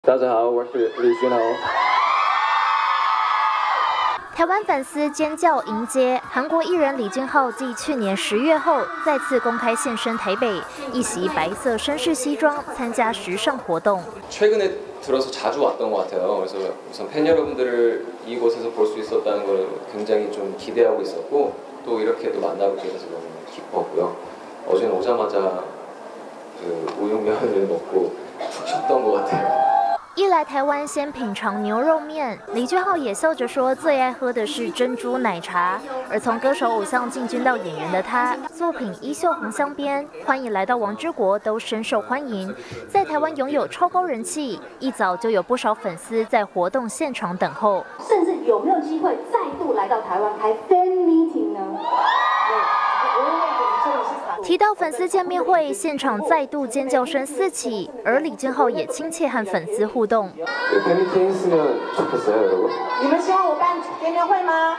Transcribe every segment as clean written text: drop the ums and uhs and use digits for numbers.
大家好，我是李俊豪。 台湾粉丝尖叫迎接韩国艺人李俊浩，继去年10月后再次公开现身台北，一袭白色绅士西装参加时尚活动。 최근에 들어서 자주 왔던 것 같아요. 그래서 우선 팬 여러분들을 이곳에서 볼 수 있었다는 걸 굉장히 좀 기대하고 있었고 또 이렇게 또 만나게 돼서 너무 기뻤고요. 어제는 오자마자 그 우육면을 먹고 푹 쉬었던 것 같아요. 一来台湾先品尝牛肉面，李俊浩也笑着说最爱喝的是珍珠奶茶。而从歌手偶像进军到演员的他，作品《衣袖红镶边》、欢迎来到王之国都深受欢迎，在台湾拥有超高人气，一早就有不少粉丝在活动现场等候。 甚至有没有机会再度来到台湾开 fan meeting 呢？ 提到粉丝见面会，现场再度尖叫声四起，而李俊浩也亲切和粉丝互动。 팬미팅 했으면 좋겠어요, 여러분. 你们希望我办见面会吗？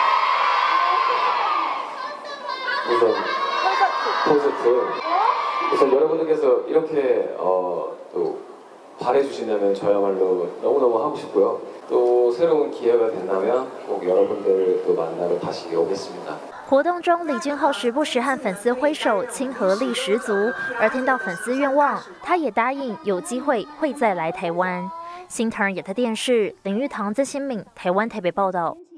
우선 여러분들께서 이렇게 또 바래주신다면 저야말로 너무너무 하고 싶고요. 또 새로운 기회가 된다면 꼭 여러분들을 또 만나러 다시 오겠습니다. 活动中，李俊浩时不时和粉丝挥手，亲和力十足。而听到粉丝愿望，他也答应有机会会再来台湾。新唐人亚太电视林玉堂、曾新敏，台湾台北报道。